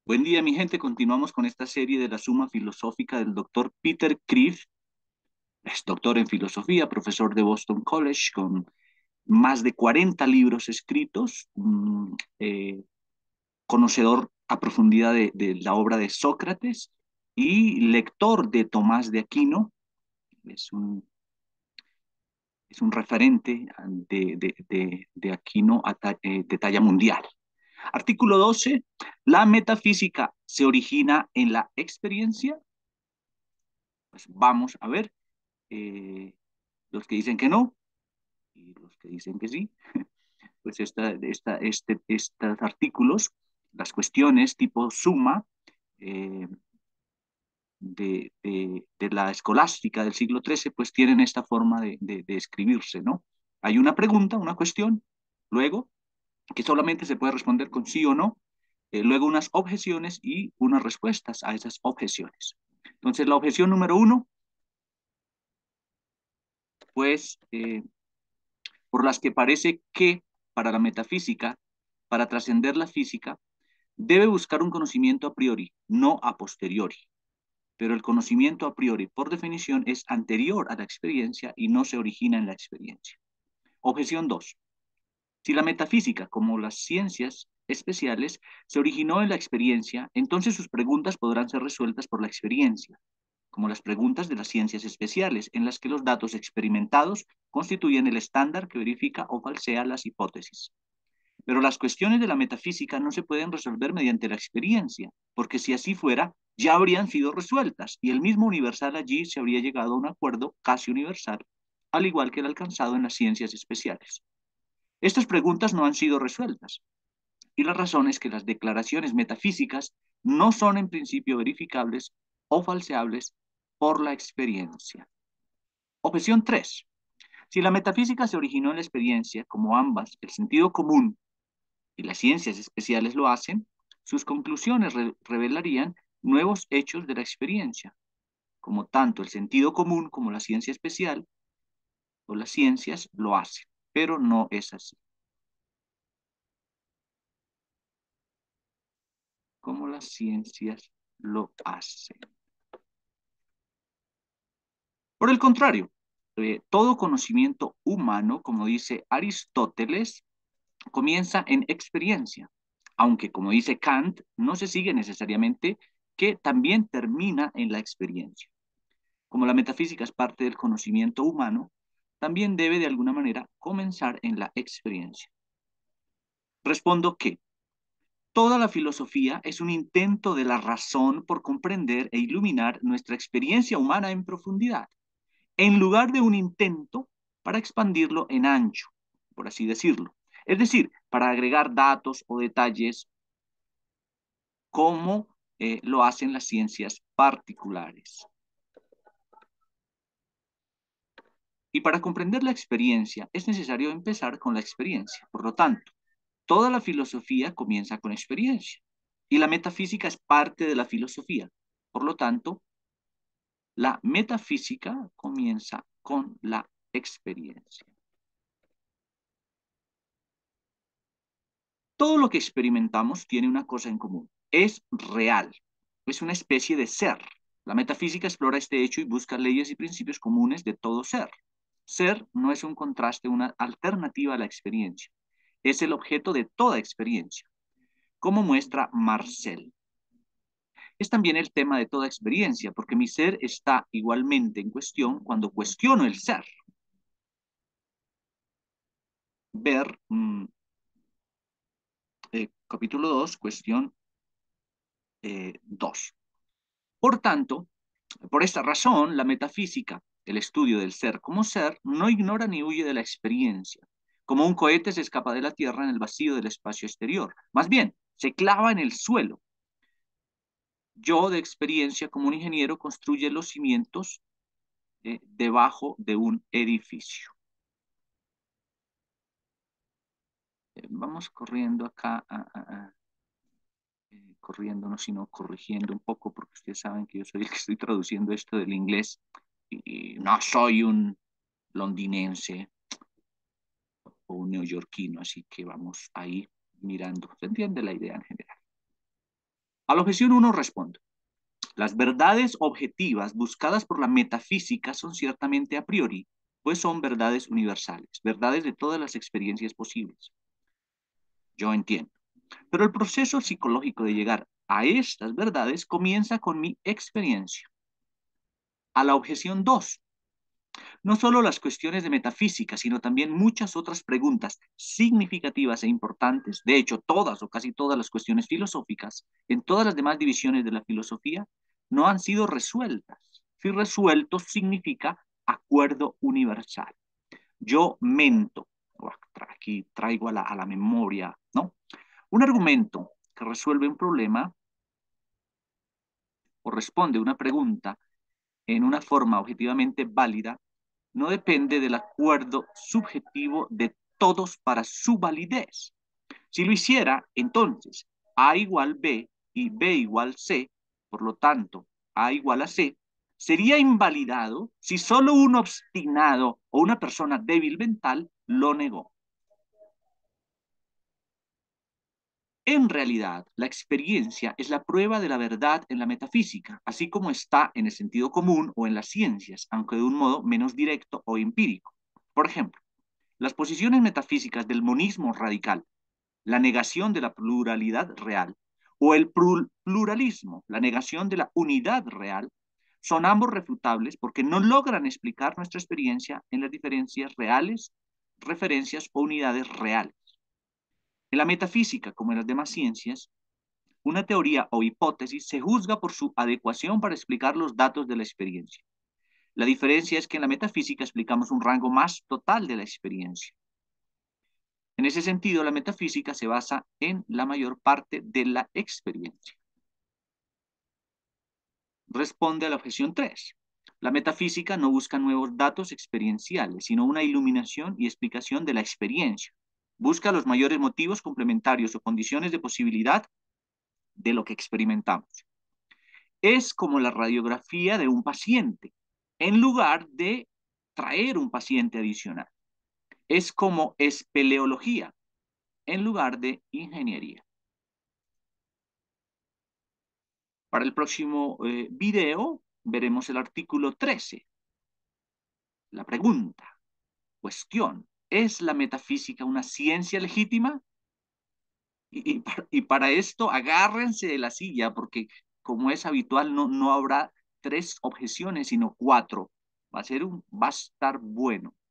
Buen día, mi gente. Continuamos con esta serie de la Suma Filosófica del doctor Peter Kreeft. Es doctor en filosofía, profesor de Boston College, con más de 40 libros escritos, conocedor a profundidad de la obra de Sócrates y lector de Tomás de Aquino. Es un, es un referente de Aquino de talla mundial. Artículo 12. ¿La metafísica se origina en la experiencia? Pues vamos a ver. eh, los que dicen que no y los que dicen que sí. Pues estos artículos, las cuestiones tipo suma eh, de la escolástica del siglo XIII, pues tienen esta forma de escribirse, ¿no? Hay una pregunta, una cuestión, luego, que solamente se puede responder con sí o no, luego unas objeciones y unas respuestas a esas objeciones. Entonces, la objeción número uno, pues por las que parece que para la metafísica, para trascender la física, debe buscar un conocimiento a priori, no a posteriori. Pero el conocimiento a priori, por definición, es anterior a la experiencia y no se origina en la experiencia. Objeción 2. Si la metafísica, como las ciencias especiales, se originó en la experiencia, entonces sus preguntas podrán ser resueltas por la experiencia, como las preguntas de las ciencias especiales, en las que los datos experimentados constituyen el estándar que verifica o falsea las hipótesis. Pero las cuestiones de la metafísica no se pueden resolver mediante la experiencia, porque si así fuera, ya habrían sido resueltas y el mismo universal allí se habría llegado a un acuerdo casi universal, al igual que el alcanzado en las ciencias especiales. Estas preguntas no han sido resueltas y la razón es que las declaraciones metafísicas no son en principio verificables o falseables por la experiencia. Objeción 3. Si la metafísica se originó en la experiencia, como ambas, el sentido común y las ciencias especiales lo hacen, sus conclusiones revelarían nuevos hechos de la experiencia, como tanto el sentido común como la ciencia especial o las ciencias lo hacen, pero no es así. Como las ciencias lo hacen. Por el contrario, todo conocimiento humano, como dice Aristóteles, comienza en experiencia, aunque como dice Kant, no se sigue necesariamente que también termina en la experiencia. Como la metafísica es parte del conocimiento humano, también debe de alguna manera comenzar en la experiencia. Respondo que toda la filosofía es un intento de la razón por comprender e iluminar nuestra experiencia humana en profundidad, en lugar de un intento para expandirlo en ancho, por así decirlo. Es decir, para agregar datos o detalles como lo hacen las ciencias particulares. Y para comprender la experiencia es necesario empezar con la experiencia. Por lo tanto, toda la filosofía comienza con experiencia y la metafísica es parte de la filosofía. Por lo tanto, la metafísica comienza con la experiencia. Todo lo que experimentamos tiene una cosa en común. Es real. Es una especie de ser. La metafísica explora este hecho y busca leyes y principios comunes de todo ser. Ser no es un contraste, una alternativa a la experiencia. Es el objeto de toda experiencia, como muestra Marcel. Es también el tema de toda experiencia, porque mi ser está igualmente en cuestión cuando cuestiono el ser. Ver capítulo 2, cuestión 2. Por tanto, por esta razón, la metafísica, el estudio del ser como ser, no ignora ni huye de la experiencia. Como un cohete se escapa de la Tierra en el vacío del espacio exterior. Más bien, se clava en el suelo. Yo, de experiencia como un ingeniero, construye los cimientos debajo de un edificio. Vamos corriendo acá, corriendo, no, sino corrigiendo un poco, porque ustedes saben que yo soy el que estoy traduciendo esto del inglés y no soy un londinense o un neoyorquino, así que vamos ahí mirando. ¿Se entiende la idea en general? A la objeción 1 respondo. Las verdades objetivas buscadas por la metafísica son ciertamente a priori, pues son verdades universales, verdades de todas las experiencias posibles. Yo entiendo. Pero el proceso psicológico de llegar a estas verdades comienza con mi experiencia. A la objeción 2, no solo las cuestiones de metafísica, sino también muchas otras preguntas significativas e importantes, de hecho todas o casi todas las cuestiones filosóficas, en todas las demás divisiones de la filosofía, no han sido resueltas. Si resuelto significa acuerdo universal. Yo mento, aquí traigo a la memoria, ¿no? Un argumento que resuelve un problema o responde una pregunta en una forma objetivamente válida no depende del acuerdo subjetivo de todos para su validez. Si lo hiciera, entonces A igual B y B igual C, por lo tanto, A igual a C, sería invalidado si solo un obstinado o una persona débil mental lo negó. En realidad, la experiencia es la prueba de la verdad en la metafísica, así como está en el sentido común o en las ciencias, aunque de un modo menos directo o empírico. Por ejemplo, las posiciones metafísicas del monismo radical, la negación de la pluralidad real, o el pluralismo, la negación de la unidad real, son ambos refutables porque no logran explicar nuestra experiencia en las diferencias reales, referencias o unidades reales. En la metafísica, como en las demás ciencias, una teoría o hipótesis se juzga por su adecuación para explicar los datos de la experiencia. La diferencia es que en la metafísica explicamos un rango más total de la experiencia. En ese sentido, la metafísica se basa en la mayor parte de la experiencia. Responde a la objeción 3. La metafísica no busca nuevos datos experienciales, sino una iluminación y explicación de la experiencia. Busca los mayores motivos complementarios o condiciones de posibilidad de lo que experimentamos. Es como la radiografía de un paciente, en lugar de traer un paciente adicional. Es como espeleología, en lugar de ingeniería. Para el próximo video veremos el artículo 13. La pregunta, cuestión, ¿es la metafísica una ciencia legítima? Y para esto agárrense de la silla porque como es habitual no habrá 3 objeciones sino 4. Va a estar bueno.